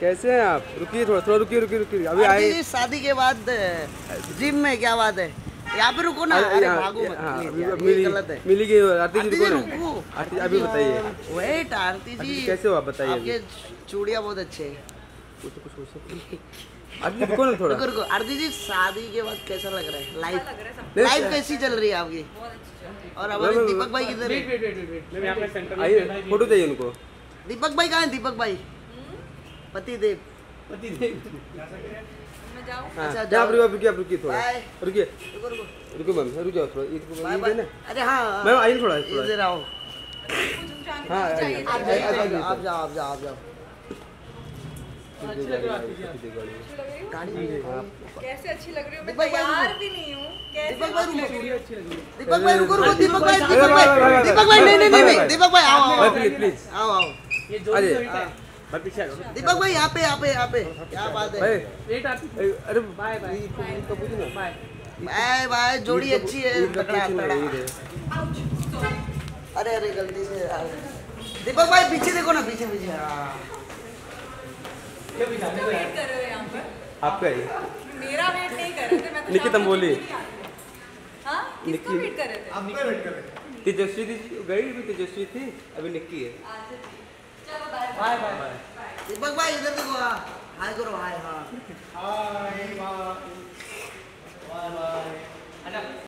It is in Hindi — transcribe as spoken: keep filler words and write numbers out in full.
कैसे हैं आप? रुकिए थोड़ा थोड़ा रुकिए रुकिए रुकिए अभी आए जी शादी के बाद जिम में क्या बात है? यहाँ पे रुको ना। अरे भागो मत हाँ, प्लीज यार, मिली ये गलत है। मिली की आरती जी आरती रुको जी ना। रुको। आरती अभी बताइए वेट आरती आरती जी जी, कैसे हो आप बताइए आपके चूड़ियाँ बहुत अच्छे हैं। कुछ कुछ हो सकता आरती जी रुको ना थोड़ा। रुको रुको आरती जी शादी के बाद कैसा लग रहा है? लाइफ नहीं, लाइफ कैसी चल रही है आपकी? और हमारे दीपक भाई किधर है? आइए फोटो चाहिए उनको। दीपक भाई कहाँ है? दीपक भाई पति देव। मैं जाऊँ? हाँ, अच्छा, क्या आप रुकिए आप रुकिए आप रुकिए थोड़ा बाय। रुकिए रुको रुको रुको मैम रुक जाओ थोड़ा एक बाय ये बाय। देना अरे हाँ मैम आइए थोड़ा थोड़ा इधर आओ। हाँ आइए आप आइए, जाओ आइए, आप जाओ आप जाओ आप जाओ। गाड़ी में कैसे अच्छी लग रही हूँ? मैं दीपक भाई तैयार भी नहीं हूँ। कैसे दीपक भाई अच्छी लग रुको। रही हूँ? दीपक भाई रुको रुको दीपक भाई भाई, दीपक भाई, भाई भाई, भाई, दीपक भाई नहीं नहीं भाई, नहीं भाई, दीपक भाई आओ भाई आओ प्लीज प्लीज आओ आओ। अरे हाँ। दीपक भाई यहाँ पे यहाँ पे यहाँ पे क्या बात भाई है? अरे बाय बाय इनको पूछो ना बाय बाय बाय जोड़ी अच्छी है तगड़ा तगड़ा। ये अरे अरे गलती से आ गए। दीपक भाई पीछे देखो ना पीछे पीछे। हाँ। किसका वेट कर रहे हो यहाँ पर? आपका ही मेरा वेट नहीं कर रहे थे। मैं तो निकी तुम बोली हाँ किसका निकी। वेट कर रहे थे? तेजस्वी थी गई भी तेजस्वी थी अभी निक्की है। चलो बाय बाय बाय। दीपक भाई इधर देखो। हाँ हाय करो हाय। हाँ हाय बाय बाय बाय।